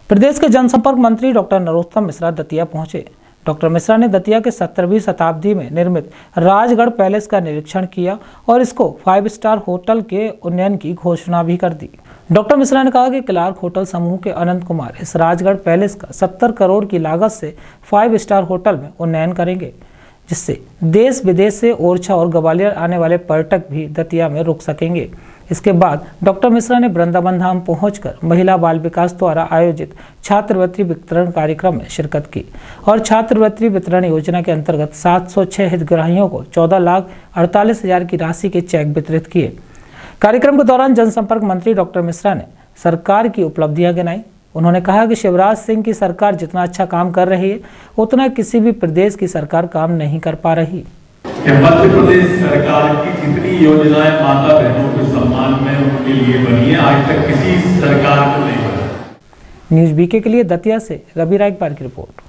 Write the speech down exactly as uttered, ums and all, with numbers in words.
प्रदेश के जनसंपर्क मंत्री डॉक्टर नरोत्तम मिश्रा दतिया पहुंचे। डॉक्टर मिश्रा ने दतिया के सत्रहवीं शताब्दी में निर्मित राजगढ़ पैलेस का निरीक्षण किया और इसको फाइव स्टार होटल के उन्नयन की घोषणा भी कर दी। डॉक्टर मिश्रा ने कहा कि क्लार्क होटल समूह के अनंत कुमार इस राजगढ़ पैलेस का सत्तर करोड़ की लागत से फाइव स्टार होटल में उन्नयन करेंगे, जिससे देश विदेश से ओरछा और ग्वालियर आने वाले पर्यटक भी दतिया में रुक सकेंगे। इसके बाद डॉक्टर मिश्रा ने वृंदावन धाम पहुंचकर महिला बाल विकास द्वारा आयोजित छात्रवृत्ति वितरण कार्यक्रम में शिरकत की और छात्रवृत्ति वितरण योजना के अंतर्गत सात सौ छह हितग्राहियों को चौदह लाख अड़तालीस हजार की राशि के चेक वितरित किए। कार्यक्रम के दौरान जनसंपर्क मंत्री डॉक्टर मिश्रा ने सरकार की उपलब्धियां गिनाई। उन्होंने कहा कि शिवराज सिंह की सरकार जितना अच्छा काम कर रही है, उतना किसी भी प्रदेश की सरकार काम नहीं कर पा रही। मध्य प्रदेश सरकार की जितनी योजनाएं माता बहनों के सम्मान में उनके लिए बनी है, आज तक किसी सरकार को नहीं बनी। न्यूज़ बीके के लिए दतिया से रवि रायकवार की रिपोर्ट।